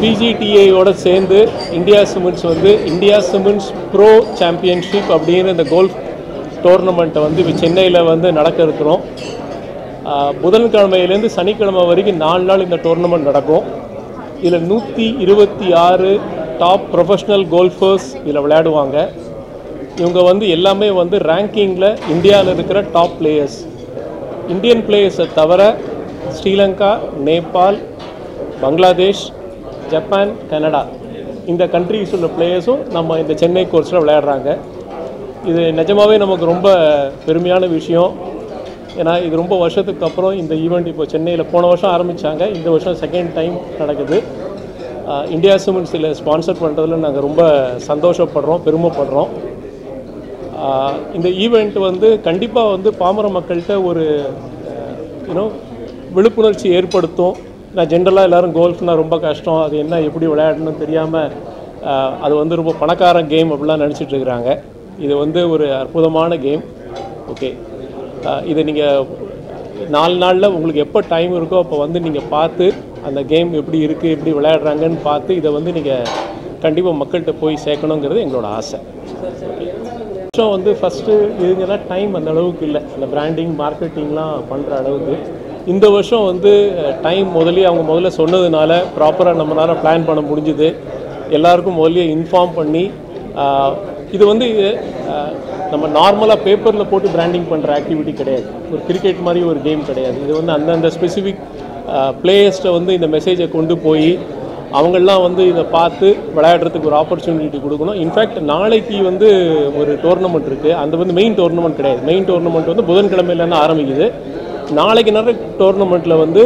PGTI ஓட சேர்ந்து India Cements வந்து இந்தியா சிமெண்ட்ஸ் ப்ரோ சாம்பியன்ஷிப் அப்படிங்கிற இந்த கோல்ஃப் டோர்னமெண்ட்டை வந்து இப்போ சென்னையில் வந்து நடக்க இருக்கிறோம். புதன்கிழமையிலேருந்து சனிக்கிழமை வரைக்கும் 4 நாள் இந்த டோர்னமெண்ட் நடக்கும். இதில் 126 டாப் ப்ரொஃபஷ்னல் கோல்ஃபர்ஸ் இதில் விளையாடுவாங்க. இவங்க வந்து எல்லாமே வந்து ரேங்கிங்கில் இந்தியாவில் இருக்கிற டாப் பிளேயர்ஸ். இந்தியன் பிளேயர்ஸை தவிர ஸ்ரீலங்கா, நேபாள், பங்களாதேஷ், ஜப்பான், கனடா இந்த கண்ட்ரிஸ் உள்ள பிளேயர்ஸும் நம்ம இந்த சென்னை கோர்ஸில் விளையாடுறாங்க. இது நிஜமாகவே நமக்கு ரொம்ப பெருமையான விஷயம். ஏன்னா இது ரொம்ப வருஷத்துக்கு அப்புறம் இந்த ஈவெண்ட் இப்போ சென்னையில் போன வருஷம் ஆரம்பித்தாங்க, இந்த வருஷம் செகண்ட் டைம் நடக்குது. இந்தியா சிமெண்ட்ஸில் ஸ்பான்சர் பண்ணுறதுல நாங்கள் ரொம்ப சந்தோஷப்படுறோம், பெருமைப்படுறோம். இந்த ஈவெண்ட் வந்து கண்டிப்பாக வந்து பாமர மக்கள்கிட்ட ஒரு விழிப்புணர்ச்சி ஏற்படுத்தும். நான் ஜென்ரலாக எல்லோரும் கோல்ஃப்னால் ரொம்ப கஷ்டம், அது என்ன எப்படி விளையாடணும்னு தெரியாமல் அது வந்து ரொம்ப பணக்கார கேம் அப்படிலாம் நினச்சிட்டு இருக்கிறாங்க. இது வந்து ஒரு அற்புதமான கேம். ஓகே, இதை நீங்கள் 4 நாளில் உங்களுக்கு எப்போ டைம் இருக்கோ அப்போ வந்து நீங்கள் பார்த்து அந்த கேம் எப்படி இருக்குது, எப்படி விளையாடுறாங்கன்னு பார்த்து இதை வந்து நீங்கள் கண்டிப்பாக மக்கள்கிட்ட போய் சேர்க்கணுங்கிறது எங்களோட ஆசை. வருஷம் வந்து ஃபஸ்ட்டு இதுங்கன்னா டைம் அந்த அளவுக்கு இல்லை, இந்த பிராண்டிங் மார்க்கெட்டிங்லாம் பண்ணுற அளவுக்கு. இந்த வருஷம் வந்து டைம் முதல்ல சொன்னதுனால ப்ராப்பராக நம்மளால் பிளான் பண்ண முடிஞ்சுது. எல்லாருக்கும் முதல்ல இன்ஃபார்ம் பண்ணி இது வந்து நம்ம நார்மலாக பேப்பரில் போட்டு பிராண்டிங் பண்ணுற ஆக்டிவிட்டி கிடையாது, ஒரு கிரிக்கெட் மாதிரி ஒரு கேம் கிடையாது. இது வந்து அந்தந்த ஸ்பெசிஃபிக் பிளேயர்ஸ்ட்டை வந்து இந்த மெசேஜை கொண்டு போய் அவங்களாம் வந்து இதை பார்த்து விளையாடுறதுக்கு ஒரு ஆப்பர்ச்சுனிட்டி கொடுக்கணும். இன்ஃபேக்ட் நாளைக்கு வந்து ஒரு டோர்னமெண்ட் இருக்குது, அந்த வந்து மெயின் டோர்னமெண்ட் கிடையாது. மெயின் டோர்னமெண்ட் வந்து புதன்கிழமையிலேருந்து ஆரம்பிக்குது. நாளைக்கு நடக்கிற டோர்னமெண்ட்டில் வந்து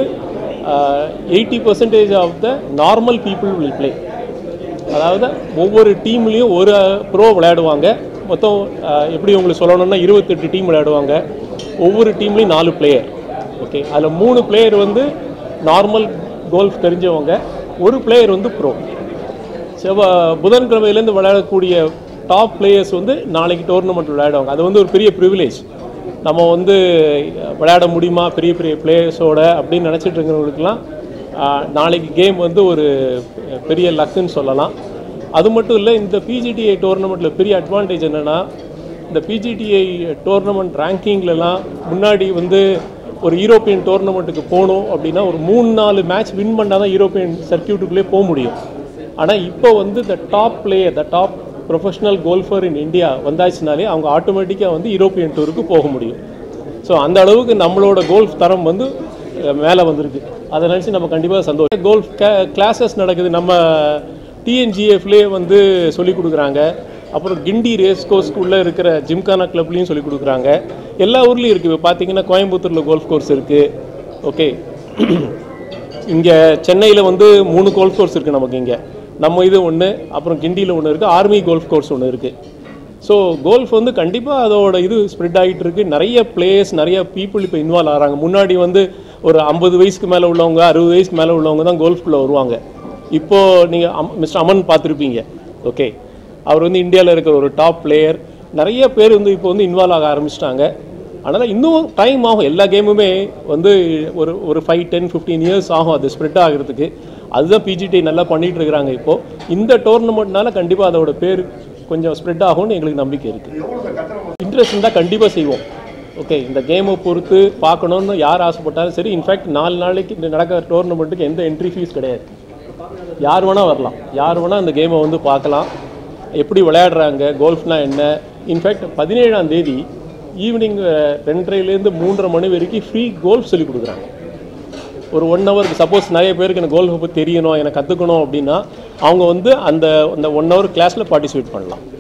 80% of the normal people will play. அதாவது ஒவ்வொரு டீம்லேயும் ஒரு ப்ரோ விளையாடுவாங்க. மொத்தம் எப்படி உங்களுக்கு சொல்லணும்னா 28 டீம் விளையாடுவாங்க. ஒவ்வொரு டீம்லேயும் 4 பிளேயர். ஓகே, அதில் 3 பிளேயர் வந்து நார்மல் கோல்ஃப் தெரிஞ்சவங்க, ஒரு பிளேயர் வந்து ப்ரோ. புதன்கிழமையிலேருந்து விளையாடக்கூடிய டாப் பிளேயர்ஸ் வந்து நாளைக்கு டோர்னமெண்ட் விளையாடுவாங்க. அது வந்து ஒரு பெரிய ப்ரிவிலேஜ். நம்ம வந்து விளையாட முடியுமா பெரிய பெரிய பிளேயர்ஸோட அப்படின்னு நினச்சிட்டு இருக்கிறவங்களுக்குலாம் நாளைக்கு கேம் வந்து ஒரு பெரிய லக்குன்னு சொல்லலாம். அது மட்டும் இல்லை, இந்த PGTI டோர்னமெண்ட்டில் பெரிய அட்வான்டேஜ் என்னென்னா, இந்த PGTI டோர்னமெண்ட் ரேங்கிங்லலாம் முன்னாடி வந்து ஒரு யூரோப்பியன் டோர்னமெண்ட்டுக்கு போகணும் அப்படின்னா ஒரு 3-4 மேட்ச் வின் பண்ணால் தான் யூரோப்பியன் சர்க்கியூட்டுக்குள்ளே போக முடியும். ஆனால் இப்போ வந்து the top player, the top professional golfer in India வந்தாச்சுனாலே அவங்க ஆட்டோமேட்டிக்காக வந்து யூரோப்பியன் டூருக்கு போக முடியும். ஸோ அந்த அளவுக்கு நம்மளோட கோல்ஃப் தரம் வந்து மேலே வந்திருக்கு. அதை நினச்சி நம்ம கண்டிப்பாக சந்தோஷம். கோல்ஃப் கிளாஸஸ் நடக்குது, நம்ம TNGFலேயே வந்து சொல்லிக் கொடுக்குறாங்க. அப்புறம் கிண்டி ரேஸ் கோர்ஸ்க்குள்ளே இருக்கிற ஜிம்கானா கிளப்லேயும் சொல்லிக் கொடுக்குறாங்க. எல்லா ஊர்லேயும் இருக்குது. இப்போ பார்த்தீங்கன்னா கோயம்புத்தூரில் கோல்ஃப் கோர்ஸ் இருக்குது. ஓகே, இங்கே சென்னையில் வந்து 3 கோல்ஃப் கோர்ஸ் இருக்குது நமக்கு. இங்கே நம்ம இது ஒன்று, அப்புறம் கிண்டியில் ஒன்று இருக்குது, ஆர்மி கோல்ஃப் கோர்ஸ் ஒன்று இருக்குது. ஸோ கோல்ஃப் வந்து கண்டிப்பாக அதோட இது ஸ்ப்ரெட் ஆகிட்டு இருக்குது. நிறைய பிளேயர்ஸ், நிறைய பீப்புள் இப்போ இன்வால்வ் ஆகிறாங்க. முன்னாடி வந்து ஒரு 50 வயசுக்கு மேலே உள்ளவங்க, 60 வயசுக்கு மேலே உள்ளவங்க தான் கோல்ஃப்குள்ளே வருவாங்க. இப்போது நீங்கள் மிஸ்டர் அமன் பார்த்துருப்பீங்க. ஓகே, அவர் வந்து இந்தியாவில் இருக்கிற ஒரு டாப் பிளேயர். நிறைய பேர் வந்து இப்போ வந்து இன்வால்வ் ஆக ஆரம்பிச்சிட்டாங்க. அதனால் இன்னும் டைம் ஆகும். எல்லா கேமுமே வந்து ஒரு 5, 10, 15 இயர்ஸ் ஆகும் அது ஸ்ப்ரெட் ஆகிறதுக்கு. அதுதான் PGTI நல்லா பண்ணிகிட்டு இருக்கிறாங்க. இப்போது இந்த டோர்னமெண்ட்னால கண்டிப்பாக அதோட பேர் கொஞ்சம் ஸ்ப்ரெட் ஆகும்னு எங்களுக்கு நம்பிக்கை இருக்குது. இன்ட்ரெஸ்ட் இருந்தால் கண்டிப்பாக செய்வோம். ஓகே, இந்த கேமை பொறுத்து பார்க்கணுன்னு யார் ஆசைப்பட்டாலும் சரி. இன்ஃபேக்ட் 4 நாளைக்கு இந்த நடக்கிற டோர்னமெண்ட்டுக்கு எந்த என்ட்ரி ஃபீஸ் கிடையாது. யார் வேணால் வரலாம், யார் வேணால் அந்த கேமை வந்து பார்க்கலாம், எப்படி விளையாடுறாங்க, கோல்ஃப்னா என்ன. இன்ஃபேக்ட் 17ஆம் தேதி ஈவினிங் 2:30லேருந்து 3:30 மணி வரைக்கும் ஃப்ரீ கோல்ஃப் சொல்லிக் கொடுக்குறாங்க. ஒரு 1 ஹவருக்கு. சப்போஸ் நிறைய பேருக்கு எனக்கு கோல்ஃபை பற்றி தெரியணும், எனக்கு கற்றுக்கணும் அப்படின்னா அவங்க வந்து அந்த 1 ஹவர் கிளாஸில் பார்ட்டிசிபேட் பண்ணலாம்.